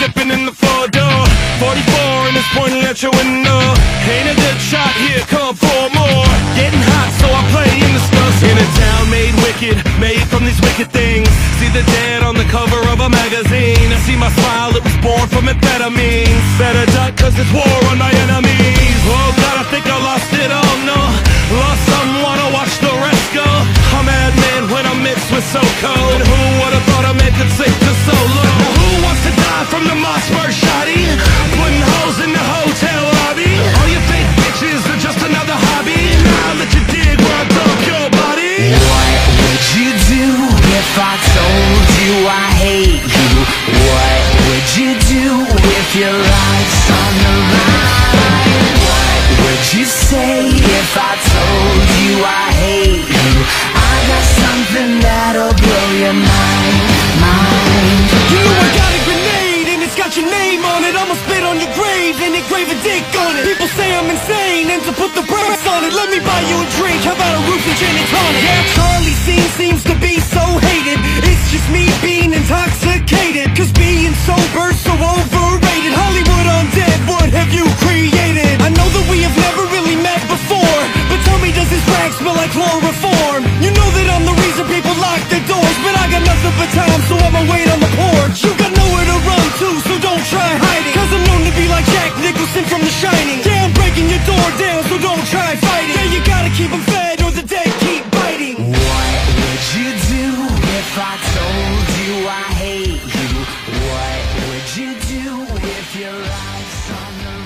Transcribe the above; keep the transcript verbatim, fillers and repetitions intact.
stepping in the front door. Forty-four and it's pointing at your window. Ain't a good shot here, come for more. Getting hot, so I play in the stars. In a town made wicked, made from these wicked things. See the dead on the cover of a magazine. I see my smile, it was born from amphetamines. Better duck, cause it's war on my enemies. Oh God, I think I lost it all, no. Lost someone, I watch the rest go. I'm madman when I'm mixed with so cold. And who would've thought a man could sink to so low? Now who wants to die from the Mossberg shotty? Putting holes in the hotel lobby. All you fake bitches are just another hobby. Now that you dig where I dump your body. What would you do if I told you I hate you? What would you do if your life's on the line? What would you say if I told you I hate you? I got something that'll blow your mind, mind. You know I got a grenade and it's got your name on it. I'ma spit on your grave and engrave a dick on it. People say I'm insane and to put the brakes on it. Let me buy you a drink, how about a roof and gin and tonic? Yeah, Charlie Sheen seems to be so hated. It's just me being intoxicated, cause being sober so overrated. Hollywood undead, what have you created? I know that we have never really met before, but tell me, does this rag smell like chloroform? You know that I'm the reason people lock their doors, but I got nothing but time, so I'ma wait on the porch. You got nowhere to run to, so don't try hiding, cause I'm known to be like Jack Nicholson from The Shining. Yeah, I'm breaking your door down, so don't try fighting. Yeah, you gotta keep them fed or the dead keep biting. What would you do if I told you I hate you? What would you do if your life's on the